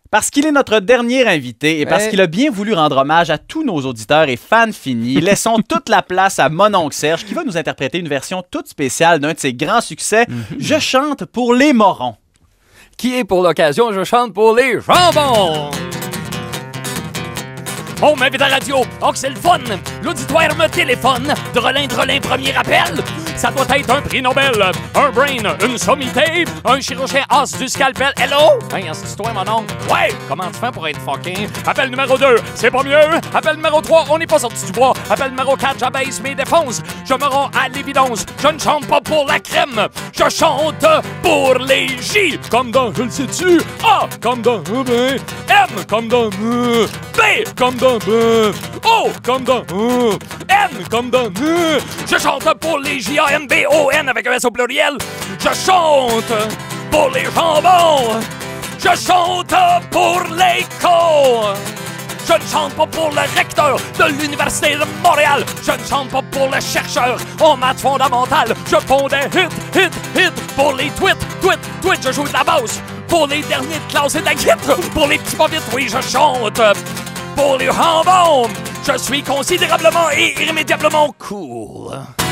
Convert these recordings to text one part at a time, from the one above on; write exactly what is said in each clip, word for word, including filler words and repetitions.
Parce qu'il est notre dernier invité et parce Ouais. qu'il a bien voulu rendre hommage à tous nos auditeurs et fans finis, laissons toute la place à mon oncle Serge qui va nous interpréter une version toute spéciale d'un de ses grands succès, Je chante pour les morons. Qui est pour l'occasion, je chante pour les jambons. On m'invite à la radio, oh que c'est le fun. L'auditoire me téléphone. Drolin, drolin, premier appel. Ça doit être un prix Nobel, un brain, une sommité, un chirurgien as du scalpel. Hello? Hey, c'est toi, mon oncle. Ouais, comment tu fais pour être fucking? Appel numéro deux, c'est pas mieux. Appel numéro trois, on n'est pas sorti du bois. Appel numéro quatre, j'abaisse mes défenses. Je me rends à l'évidence. Je ne chante pas pour la crème. Je chante pour les J. Comme dans, je le sais-tu? A, comme dans, euh, ben. M, comme dans, euh. B, comme dans, ben. O, comme dans, euh. N, comme dans, euh. Je chante pour les J A M B O N avec un S au pluriel. Je chante pour les jambons. Je chante pour l'écho. Je ne chante pas pour le recteur de l'Université de Montréal. Je ne chante pas pour le chercheur en maths fondamentales. Je ponds des hits, hits, hits pour les tweets, tweets, tweets. Je joue de la basse pour les derniers de classe et de la guitare. Pour les petits pas vite, oui, je chante pour les jambons. Je suis considérablement et irrémédiablement cool.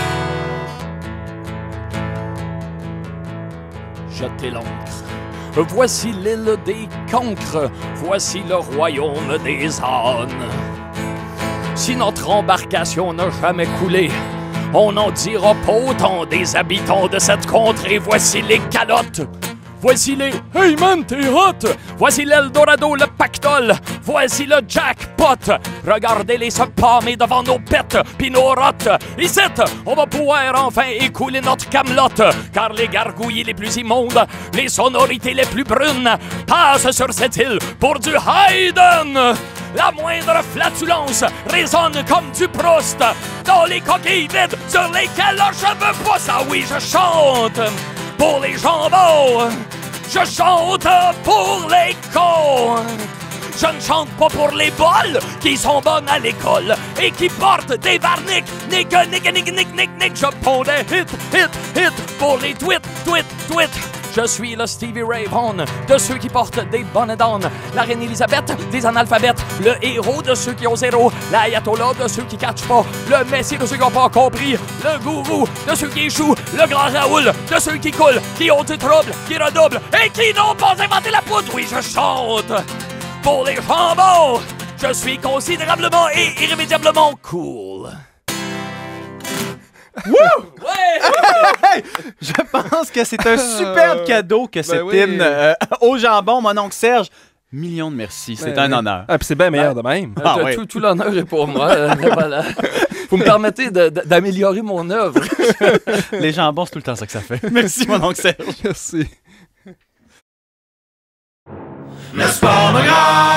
Jetez l'encre. Voici l'île des cancres, voici le royaume des ânes. Si notre embarcation n'a jamais coulé, on n'en dira pas autant des habitants de cette contrée. Voici les calottes, voici les « Hey man, t'es hot !» Voici l'Eldorado, le pactole, voici le jackpot. Regardez-les se palmer devant nos pets pis nos rottes. Ici, on va pouvoir enfin écouler notre camelote, car les gargouilles les plus immondes, les sonorités les plus brunes, passent sur cette île pour du Haydn. La moindre flatulence résonne comme du Proust dans les coquilles vides sur lesquelles leurs cheveux poussent. Ah oui, je chante pour les jambons. Je chante pour les cons. Je ne chante pas pour les bols qui sont bonnes à l'école et qui portent des varniques. Nick, nick, nick, nick, nick, nick. Je ponds des hit, hit, hit pour les tweets, tweets, tweets. Je suis le Stevie Ray Vaughan de ceux qui portent des bonnets d'âne, la reine Elisabeth des analphabètes, le héros de ceux qui ont zéro, l'ayatollah de ceux qui catchent pas, le messie de ceux qui n'ont pas compris, le gourou de ceux qui échouent, le grand Raoul de ceux qui coulent, qui ont du trouble, qui redoublent et qui n'ont pas inventé la poudre. Oui, je chante pour les jambons. Je suis considérablement et irrémédiablement cool. Wouh! Ouais! Je pense que c'est un superbe cadeau que cet oui. hymne euh, au jambon, mon oncle Serge. Millions de merci, c'est Ben un oui. honneur. Ah, puis c'est bien meilleur de même. Ah, tout, ouais. tout, tout l'honneur est pour moi. euh, voilà. Vous me permettez de- de- d'améliorer mon œuvre. Les jambons, c'est tout le temps ça que ça fait. Merci, mon oncle Serge. Merci. Le sport me